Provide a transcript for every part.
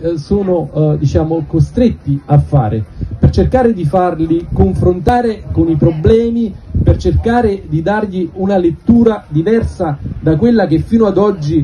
sono diciamo, costretti a fare, per cercare di farli confrontare con i problemi, per cercare di dargli una lettura diversa da quella che fino ad oggi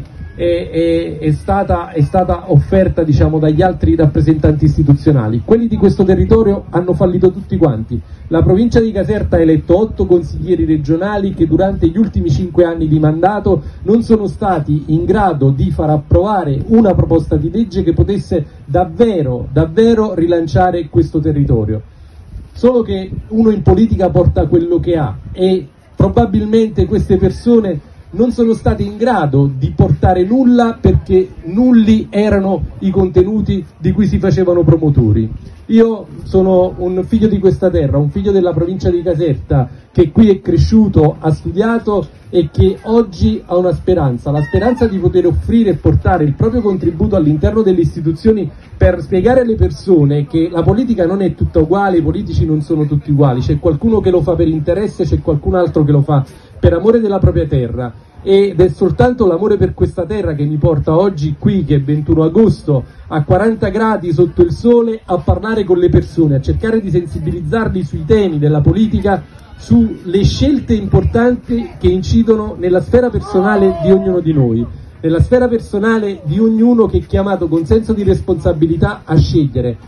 è stata offerta, diciamo, dagli altri rappresentanti istituzionali. Quelli di questo territorio hanno fallito tutti quanti. La provincia di Caserta ha eletto 8 consiglieri regionali che durante gli ultimi 5 anni di mandato non sono stati in grado di far approvare una proposta di legge che potesse davvero rilanciare questo territorio. Solo che uno in politica porta quello che ha e probabilmente queste persone non sono state in grado di portare nulla perché nulli erano i contenuti di cui si facevano promotori. Io sono un figlio di questa terra, un figlio della provincia di Caserta che qui è cresciuto, ha studiato e che oggi ha una speranza, la speranza di poter offrire e portare il proprio contributo all'interno delle istituzioni per spiegare alle persone che la politica non è tutta uguale, i politici non sono tutti uguali, c'è qualcuno che lo fa per interesse, c'è qualcun altro che lo fa per amore della propria terra. Ed è soltanto l'amore per questa terra che mi porta oggi qui, che è 21 agosto, a 40 gradi sotto il sole, a parlare con le persone, a cercare di sensibilizzarli sui temi della politica, sulle scelte importanti che incidono nella sfera personale di ognuno di noi, nella sfera personale di ognuno che è chiamato con senso di responsabilità a scegliere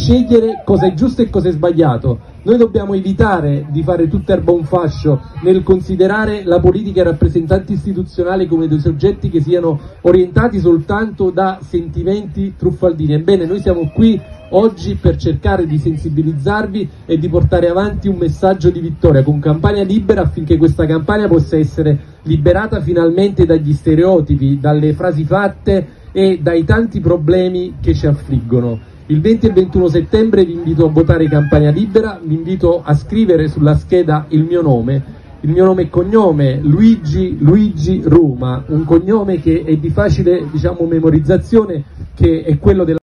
cosa è giusto e cosa è sbagliato. Noi dobbiamo evitare di fare tutta erba un fascio nel considerare la politica e i rappresentanti istituzionali come dei soggetti che siano orientati soltanto da sentimenti truffaldini. Ebbene, noi siamo qui oggi per cercare di sensibilizzarvi e di portare avanti un messaggio di vittoria con Campania Libera, affinché questa campagna possa essere liberata finalmente dagli stereotipi, dalle frasi fatte e dai tanti problemi che ci affliggono. Il 20 e 21 settembre vi invito a votare Campania Libera, vi invito a scrivere sulla scheda il mio nome e cognome, Luigi Roma, un cognome che è di facile, diciamo, memorizzazione, che è quello della